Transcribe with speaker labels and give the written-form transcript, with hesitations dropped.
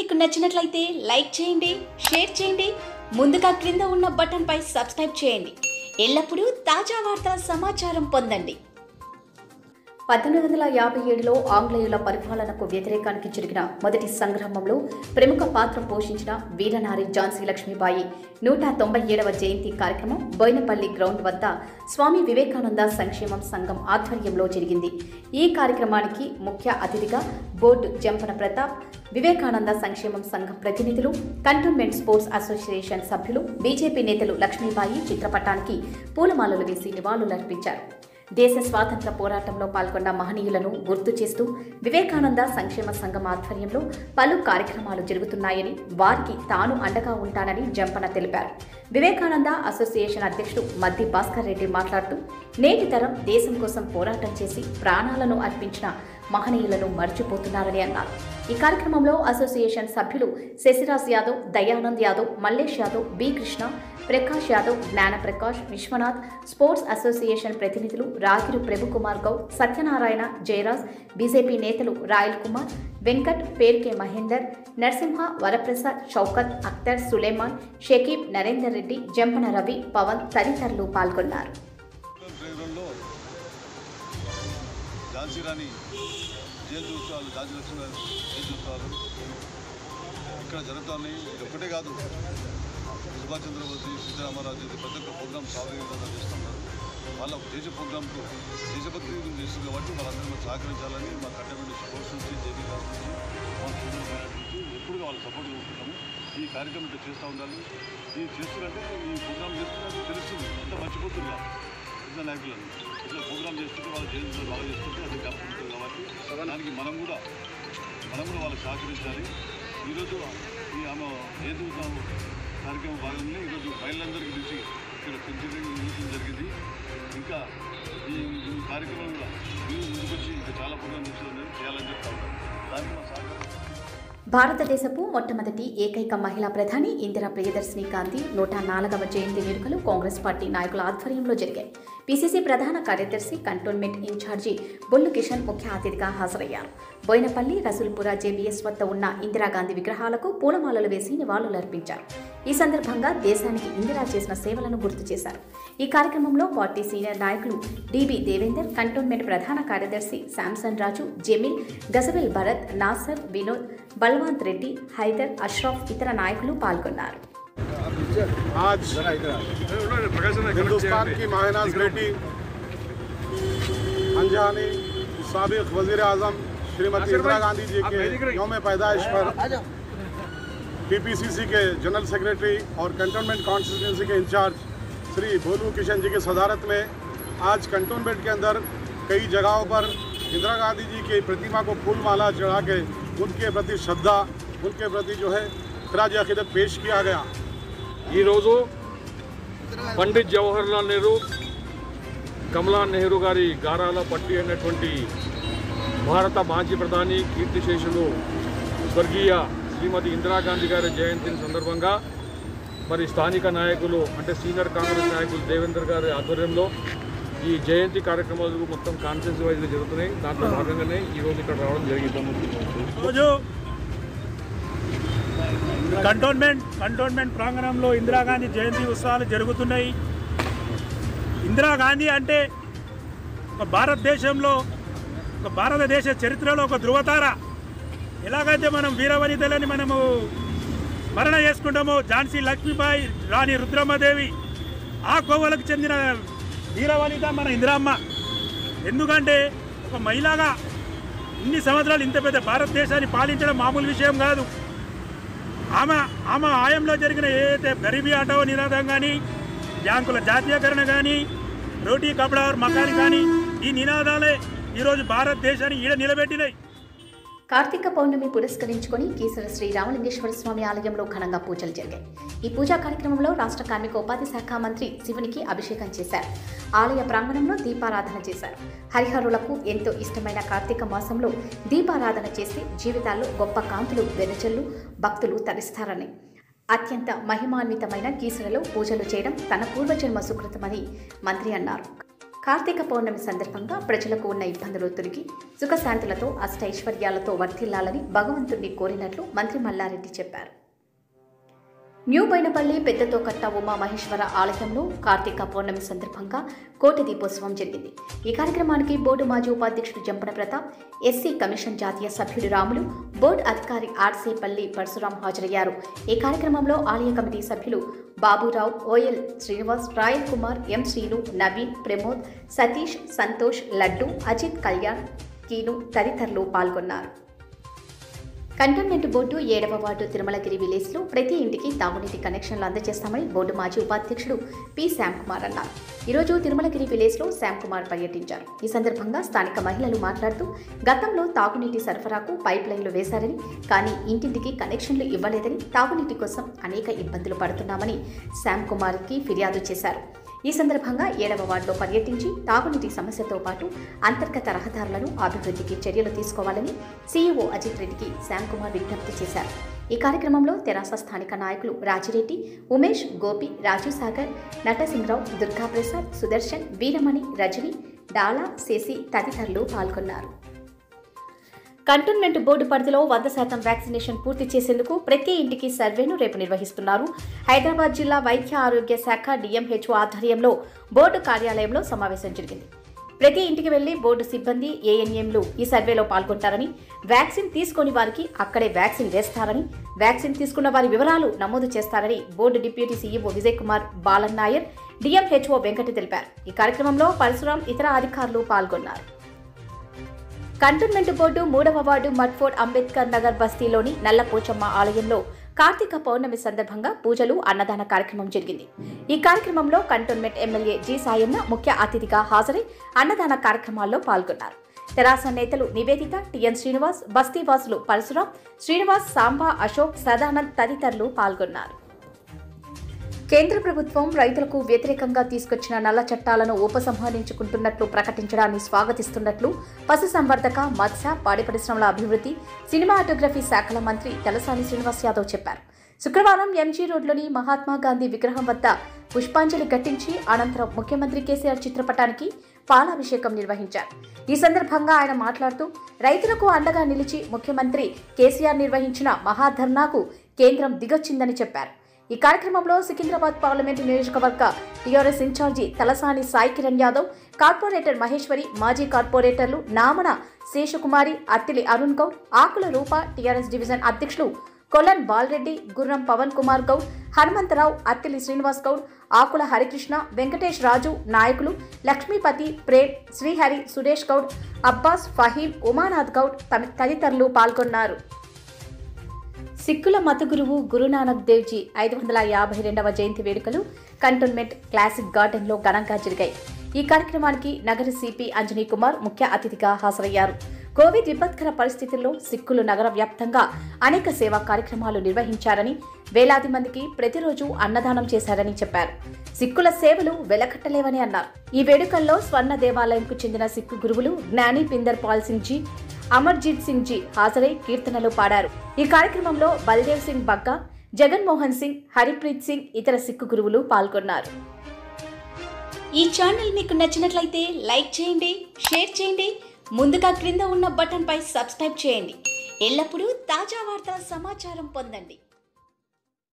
Speaker 1: మీకు నచ్చినట్లయితే లైక్ చేయండి, షేర్ చేయండి, ముందుగా క్రింద ఉన్న బటన్ పై సబ్స్క్రైబ్ చేయండి. ఎల్లప్పుడూ తాజా వార్తల సమాచారం పొందండి. 1857లో ఆంగ్లేయుల పరిపాలనకు వ్యతిరేకానికి జరిగిన మొదటి సంగ్రామంలో ప్రముఖ పాత్ర పోషించిన వీరనారి ఝాన్సీ లక్ష్మీబాయి 197వ జయంతి కార్యక్రమం బోయినపల్లి గ్రౌండ్ వద్ద స్వామి వివేకానంద సంక్షేమం సంఘం ఆధ్వర్యంలో జరిగింది. ఈ కార్యక్రమానికి ముఖ్య అతిథిగా బోర్డు జంపన ప్రతాప్, వివేకానంద సంక్షేమం సంఘం ప్రతినిధులు, కంటోన్మెంట్ స్పోర్ట్స్ అసోసియేషన్ సభ్యులు, బీజేపీ నేతలు లక్ష్మీబాయి చిత్రపటానికి పూలమాలలు వేసి నివాళులర్పించారు. దేశ స్వాతంత్ర పోరాటంలో పాల్గొన్న మహనీయులను గుర్తు చేస్తూ వివేకానంద సంక్షేమ సంఘం ఆధ్వర్యంలో పలు కార్యక్రమాలు జరుగుతున్నాయని, వారికి తాను అండగా ఉంటానని జంపన తెలిపారు. వివేకానంద అసోసియేషన్ అధ్యక్షుడు మద్ది భాస్కర్ రెడ్డి మాట్లాడుతూ, నేటి తరం దేశం కోసం పోరాటం చేసి ప్రాణాలను అర్పించిన మహనీయులను మర్చిపోతున్నారని అన్నారు. ఈ కార్యక్రమంలో అసోసియేషన్ సభ్యులు Shashiraj Yadav, Dayanand Yadav, Mallesh Yadav, B Krishna, Prakash Yadav, Gnanaprakash, Vishwanath, sports association ప్రతినిధులు రాగిరు ప్రభుకుమార్ గౌడ్, సత్యనారాయణ, జయరాజ్, బీజేపీ నేతలు రాయల్ కుమార్, వెంకట్, పేర్కే మహేందర్, నరసింహ, వరప్రసాద్, షౌకత్, అఖ్తర్, సులేమాన్, షకీబ్, నరేందర్ రెడ్డి, జంపన రవి, పవన్ తదితరులు పాల్గొన్నారు.
Speaker 2: జయంతి ఉత్సవాలు, ఝాన్సీ లక్ష్మీబాయి జయంతి ఉత్సవాలు ఇక్కడ జరుగుతున్నాయి. ఇది ఒక్కటే కాదు, సుభాష్ చంద్రబోస్, సీతారామరాజు ప్రతి ఒక్క ప్రోగ్రామ్ సాధారణంగా చేస్తున్నారు. వాళ్ళ దేశ ప్రోగ్రాంకు దేశభక్తి చేస్తుంది కాబట్టి వాళ్ళందరూ సహకరించాలని మా కంటోన్మెంట్ స్పోర్ట్స్ నుంచి, జేబీ గారి నుంచి, మా స్టూడెంట్ గారి నుంచి ఎప్పుడు వాళ్ళ సపోర్ట్ కోరుకుంటాము. ఈ కార్యక్రమం ఇట్లా చేస్తూ ఉండాలి. ఇది చేస్తున్నట్టే ఈ ప్రోగ్రామ్ చేస్తున్నట్టు తెలుస్తుంది, అంతా మర్చిపోతుందా చిన్న నాయకులను ఇట్లా ప్రోగ్రామ్ చేస్తుంటే వాళ్ళ జయంతి బాగా చేస్తుంటే అది జ్ఞాపకం కాబట్టి దానికి మనం కూడా వాళ్ళకి సహకరించాలి. ఈరోజు ఈ ఆమె జయంతి కార్యక్రమం భాగంగా ఈరోజు మహిళలందరికీ నుంచి ఇక్కడ పెంచడం జరిగింది. ఇంకా ఈ కార్యక్రమం కూడా మీరు ముందుకొచ్చి ఇంకా చాలా ప్రోగ్రామ్ చేయాలని చెప్తా ఉంటాం. దానికి మా సహకారం.
Speaker 1: భారతదేశపు మొట్టమొదటి ఏకైక మహిళా ప్రధాని ఇందిరా ప్రియదర్శిని గాంధీ 104వ జయంతి వేడుకలు కాంగ్రెస్ పార్టీ నాయకుల ఆధ్వర్యంలో జరిగాయి. పీసీసీ ప్రధాన కార్యదర్శి, కంటోన్మెంట్ ఇన్ఛార్జి బొల్లు కిషన్ ముఖ్య అతిథిగా హాజరయ్యారు. బోయినపల్లి, రసూల్పుర జేబీఎస్ వద్ద ఉన్న ఇందిరాగాంధీ విగ్రహాలకు పూలమాలలు వేసి నివాళులర్పించారు. ఈ సందర్భంగా దేశానికి ఇందిరా చేసిన సేవలను గుర్తు చేశారు. ఈ కార్యక్రమంలో పార్టీ సీనియర్ నాయకులు డిబి దేవేందర్, కంటోన్మెంట్ ప్రధాన కార్యదర్శి శాంసన్ రాజు, జమీల్, గజబెల్ భరత్, నాసర్, వినోద్, బల్వంత్ రెడ్డి, హైదర్, అష్రఫ్ ఇతర నాయకులు పాల్గొన్నారు.
Speaker 3: आज हिंदुस्तान की महानाज बेटी अनजानी साबिक वजीर आजम श्रीमती इंदिरा गांधी जी के यौम पैदाइश पर पीपीसीसी के जनरल सेक्रेटरी और कंटोनमेंट कॉन्स्टिट्यूंसी के इंचार्ज श्री बोलू किशन जी की सदारत में आज कंटोनमेंट के अंदर कई जगहों पर इंदिरा गांधी जी की प्रतिमा को फूल माला चढ़ा के उनके प्रति श्रद्धा, उनके प्रति जो है खराज अकीदत पेश किया गया.
Speaker 4: పండిత్ జవహర్లాల్ నెహ్రూ, కమలా నెహ్రూ గారి గారాల పట్టి అయినటువంటి భారత మాజీ ప్రధాని కీర్తిశేషులు స్వర్గీయ శ్రీమతి ఇందిరాగాంధీ గారి జయంతి సందర్భంగా మరి స్థానిక నాయకులు అంటే సీనియర్ కాంగ్రెస్ నాయకులు దేవేందర్ గారి ఆధ్వర్యంలో ఈ జయంతి కార్యక్రమాలు మొత్తం కాన్ఫరెన్స్ వైజ్గా జరుగుతున్నాయి. దాంట్లో భాగంగానే ఈరోజు ఇక్కడ రావడం జరిగింది.
Speaker 5: కంటోన్మెంట్ ప్రాంగణంలో ఇందిరాగాంధీ జయంతి ఉత్సవాలు జరుగుతున్నాయి. ఇందిరాగాంధీ అంటే ఒక భారతదేశ చరిత్రలో ఒక ధృవతార. ఎలాగైతే మనం వీరవనితలని మనము స్మరణ చేసుకుంటామో, ఝాన్సీ లక్ష్మీబాయి, రాణి రుద్రమ్మదేవి ఆ కోవలకు చెందిన వీరవనిత మన ఇందిరమ్మ. ఎందుకంటే ఒక మహిళగా ఇన్ని సంవత్సరాలు ఇంత పెద్ద భారతదేశాన్ని పాలించడం మామూలు విషయం కాదు. ఆమె ఆయంలో జరిగిన ఏదైతే గరీబీ హటావో నినాదం కానీ, బ్యాంకుల జాతీయకరణ కానీ, రోటీ కపడా और మకాన్ కానీ, ఈ నినాదాలే ఈరోజు భారతదేశాన్ని ఈడ నిలబెట్టినాయి.
Speaker 1: కార్తీక పౌర్ణమి పురస్కరించుకొని కీసర శ్రీ రామలింగేశ్వర స్వామి ఆలయంలో ఘనంగా పూజలు జరిగాయి. ఈ పూజా కార్యక్రమంలో రాష్ట్ర కార్మిక ఉపాధి శాఖ మంత్రి శివునికి అభిషేకం చేశారు. ఆలయ ప్రాంగణంలో దీపారాధన చేశారు. హరిహరులకు ఎంతో ఇష్టమైన కార్తీక మాసంలో దీపారాధన చేస్తే జీవితాల్లో గొప్ప కాంతులు వెదజల్లు భక్తులు తరిస్తారని, అత్యంత మహిమాన్వితమైన కీసరలో పూజలు చేయడం తన పూర్వజన్మ సుకృతమని మంత్రి అన్నారు. కార్తీక పౌర్ణమి సందర్భంగా ప్రజలకు ఉన్న ఇబ్బందులు తొలగి సుఖశాంతులతో అష్టైశ్వర్యాలతో వర్ధిల్లాలని భగవంతుడిని కోరినట్లు మంత్రి మల్లారెడ్డి చెప్పారు. న్యూ బోయినపల్లి పెద్దతోకట్ట ఉమామహేశ్వర ఆలయంలో కార్తీక పౌర్ణమి సందర్భంగా కోటి దీపోత్సవం జరిగింది. ఈ కార్యక్రమానికి బోర్డు మాజీ ఉపాధ్యక్షుడు జంపన ప్రతాప్, ఎస్సీ కమిషన్ జాతీయ సభ్యుడు రాములు, బోర్డు అధికారి ఆర్సేపల్లి పరశురాం హాజరయ్యారు. ఈ కార్యక్రమంలో ఆలయ కమిటీ సభ్యులు Baburao, OL Srinivas, Royal Kumar, M Srinu, Naveen, Pramod, Satish, Santosh, Laddu, Ajith, Kalyan, Keenu తదితరులు పాల్గొన్నారు. కంటోన్మెంట్ బోర్డు 7వ వార్డు తిరుమలగిరి విలేజ్లో ప్రతి ఇంటికి తాగునీటి కనెక్షన్లు అందజేస్తామని బోర్డు మాజీ ఉపాధ్యక్షుడు పి శ్యామ్ కుమార్ అన్నారు. ఈరోజు తిరుమలగిరి విలేజ్లో శ్యామ్ కుమార్ పర్యటించారు. ఈ సందర్భంగా స్థానిక మహిళలు మాట్లాడుతూ గతంలో తాగునీటి సరఫరాకు పైప్ లైన్లు వేశారని, కానీ ఇంటింటికి కనెక్షన్లు ఇవ్వలేదని, తాగునీటి కోసం అనేక ఇబ్బందులు పడుతున్నామని శ్యామ్ కుమార్కి ఫిర్యాదు చేశారు. ఈ సందర్భంగా 7వ వార్డులో పర్యటించి తాగునీటి సమస్యతో పాటు అంతర్గత రహదారులను అభివృద్ధికి చర్యలు తీసుకోవాలని సీఈఓ అజిత్ రెడ్డికి శ్యామ్ కుమార్ విజ్ఞప్తి చేశారు. ఈ కార్యక్రమంలో తెరాస స్థానిక నాయకులు రాజిరెడ్డి, ఉమేష్, గోపి, రాజు సాగర్, నటసింహరావు, దుర్గాప్రసాద్, సుదర్శన్, వీరమణి, రజని, డాలా, శశి తదితరులు పాల్గొన్నారు. కంటోన్మెంట్ బోర్డు పరిధిలో 100% వ్యాక్సినేషన్ పూర్తి చేసేందుకు ప్రతి ఇంటికి సర్వేను రేపు నిర్వహిస్తున్నారు. హైదరాబాద్ జిల్లా వైద్య ఆరోగ్య శాఖ డిఎంహెచ్ఓ ఆధ్వర్యంలో బోర్డు కార్యాలయంలో సమావేశం జరిగింది. ప్రతి ఇంటికి వెళ్లి బోర్డు సిబ్బంది, ఏఎన్ఎంలు ఈ సర్వేలో పాల్గొంటారని, వ్యాక్సిన్ తీసుకుని వారికి అక్కడే వ్యాక్సిన్ వేస్తారని, వ్యాక్సిన్ తీసుకున్న వారి వివరాలు నమోదు చేస్తారని board deputy CEO Vijay Kumar Balan Nair, DMHO Venkati తెలిపారు. ఈ కార్యక్రమంలో పరశురాం, ఇతర అధికారులు పాల్గొన్నారు. కంటోన్మెంట్ బోర్డు 3వ వార్డు మట్ఫోర్డ్ అంబేద్కర్ నగర్ బస్తీలోని నల్లపోచమ్మ ఆలయంలో కార్తీక పౌర్ణమి సందర్భంగా పూజలు, అన్నదాన కార్యక్రమం జరిగింది. ఈ కార్యక్రమంలో కంటోన్మెంట్ ఎమ్మెల్యే జి సాయన్న ముఖ్య అతిథిగా హాజరై అన్నదాన కార్యక్రమాల్లో పాల్గొన్నారు. తెరాస నేతలు నివేదిత, టిఎన్ శ్రీనివాస్, బస్తీవాసులు పరశురాం, శ్రీనివాస్, సాంబా, అశోక్, సదానంద్ తదితరులు పాల్గొన్నారు. కేంద్ర ప్రభుత్వం రైతులకు వ్యతిరేకంగా తీసుకొచ్చిన నల్ల చట్టాలను ఉపసంహరించుకుంటున్నట్లు ప్రకటించడాన్ని స్వాగతిస్తున్నట్లు పశుసంవర్ధక, మత్స్య, పాడి పరిశ్రమల అభివృద్ధి, సినిమాటోగ్రఫీ శాఖల మంత్రి తలసాని శ్రీనివాస్ యాదవ్ చెప్పారు. శుక్రవారం ఎంజీ రోడ్లోని మహాత్మాగాంధీ విగ్రహం వద్ద పుష్పాంజలి ఘటించి అనంతరం ముఖ్యమంత్రి కేసీఆర్ చిత్రపటానికి పాలాభిషేకం నిర్వహించారు. ఈ సందర్భంగా ఆయన మాట్లాడుతూ రైతులకు అండగా నిలిచి ముఖ్యమంత్రి కేసీఆర్ నిర్వహించిన మహాధర్నాకు కేంద్రం దిగొచ్చిందని చెప్పారు. ఈ కార్యక్రమంలో సికింద్రాబాద్ పార్లమెంటు నియోజకవర్గ టీఆర్ఎస్ ఇన్ఛార్జి తలసాని సాయి కిరణ్ యాదవ్, కార్పొరేటర్ మహేశ్వరి, మాజీ కార్పొరేటర్లు నామన శేషకుమారి, అత్తిలి అరుణ్ గౌడ్, ఆకుల రూప, టీఆర్ఎస్ డివిజన్ అధ్యక్షులు కొలన్ బాలరెడ్డి, గుర్రం పవన్ కుమార్ గౌడ్, హనుమంతరావు, అత్తిలి శ్రీనివాస్ గౌడ్, ఆకుల హరికృష్ణ, వెంకటేష్ రాజు, నాయకులు లక్ష్మీపతి, ప్రేమ్, శ్రీహరి, సురేష్ గౌడ్, అబ్బాస్, ఫహీం, ఉమానాథ్ గౌడ్ తదితరులు పాల్గొన్నారు. సిక్కుల మత గురువు గురునానక్ దేవ్జీ 552వ జయంతి వేడుకలు కంటోన్మెంట్ క్లాసిక్ గార్డెన్లో ఘనంగా జరిగాయి. ఈ కార్యక్రమానికి నగర సిపి అంజనీ కుమార్ ముఖ్య అతిథిగా హాజరయ్యారు. కోవిడ్ విపత్కర పరిస్థితుల్లో సిక్కులు నగర వ్యాప్తంగా అనేక సేవా కార్యక్రమాలు నిర్వహించారని, వేలాది మందికి ప్రతిరోజు అన్నదానం చేశారని చెప్పారు. సిక్కుల సేవలు వెలకట్టలేవని అన్నారు. ఈ వేడుకల్లో స్వర్ణ దేవాలయంకు చెందిన సిక్కు గురువులు జ్ఞాని పిందర్ పాల్ సింగ్ జీ, అమర్జీత్ సింగ్ జీ హాజరై కీర్తనలు పాడారు. ఈ కార్యక్రమంలో బల్దేవ్ సింగ్ బగ్గా, జగన్మోహన్ సింగ్, హరిప్రీత్ సింగ్ ఇతర సిక్కు గురువులు పాల్గొన్నారు. ఈ ఛానల్ మీకు నచ్చినట్లయితే లైక్ చేయండి, షేర్ చేయండి. ముందుగా క్రింద ఉన్న బటన్పై సబ్స్క్రైబ్ చేయండి. ఎల్లప్పుడూ తాజా వార్తల సమాచారం పొందండి.